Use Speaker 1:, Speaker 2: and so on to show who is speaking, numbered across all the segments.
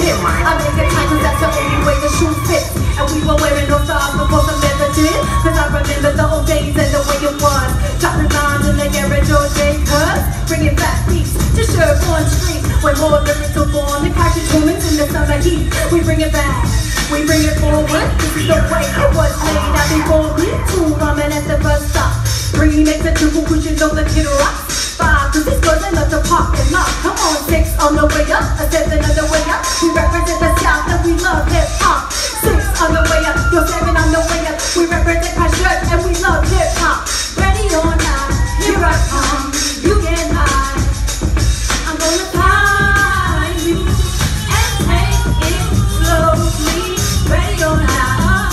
Speaker 1: hip. I make it tight cause that's the only way the shoe fits. And we were wearing no stars before the leather did. Cause I remember the old days and the way it was. Dropping lines in the garage all day cuz bringing back beats to Sherborne Street. When more lyrics are born, the cartridge women's in the summer heat. We bring it back, we bring it forward. This is the way it was laid out before me. 2 ramen at the bus stop. 3 makes a triple cause you know the kid rocks. 5 cause this goes another parking lot. Come on, 6 on the way up, a 7 on the way up. We represent the South and we love hip hop. 6 on the way up, yo 7 on the way up. We represent my shirt and we love hip hop. Ready or not, here I come. You get high, I'm gonna find you and take it slowly. Ready or not.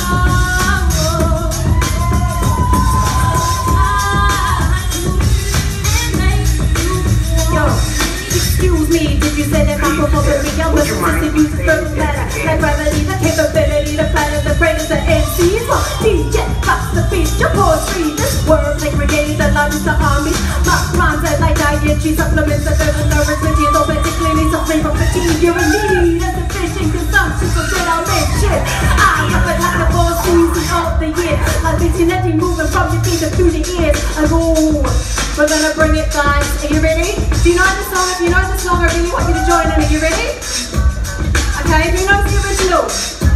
Speaker 1: Excuse me, did you say that microphone would be young? But since you just feel better, like gravity, the capability, the planet, the greatest, the MCs. Well, DJ drops the beat, your poetry, this word they created the largest of armies. My rhymes are like dietary supplements that there's a nourishment. You don't particularly suffering from fatigue. You're in need of sufficient consumption, so should I mention? I rap it like the 4 seasons of the year. Like this energy moving from your feet through the ears. I go. We're gonna bring it, guys. Are you ready? Do you know the song? If you know the song, I really want you to join in. Are you ready? Okay, do you know the original?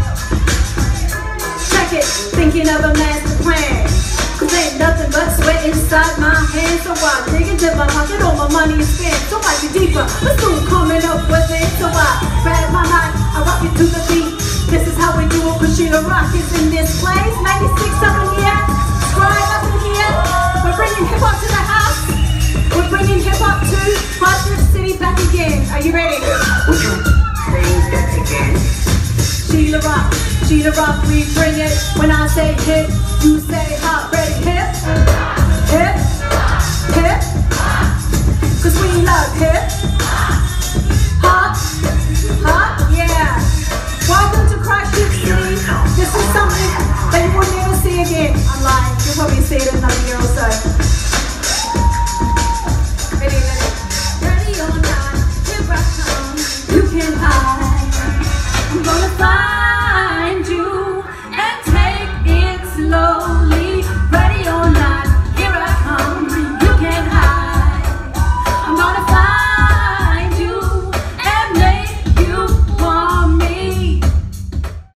Speaker 1: Check it. Thinking of a master plan. Cause ain't nothing but sweat inside my hands. So I dig into my pocket, all my money is spent. So I get deeper, but soon coming up with it. So I grab my mic, I rock it to the beat. This is how we do it. Kushida Rock is in this place. 96 up in here. Scribe up in here. We're bringing hip hop to the house. We're bringing hip hop to Hartford City back again. Are you ready?
Speaker 2: Would you say that again?
Speaker 1: Sheila Rock, we bring it. When I say hip, you say hop. Ready? Hip, hip, hip. Cause we love hip.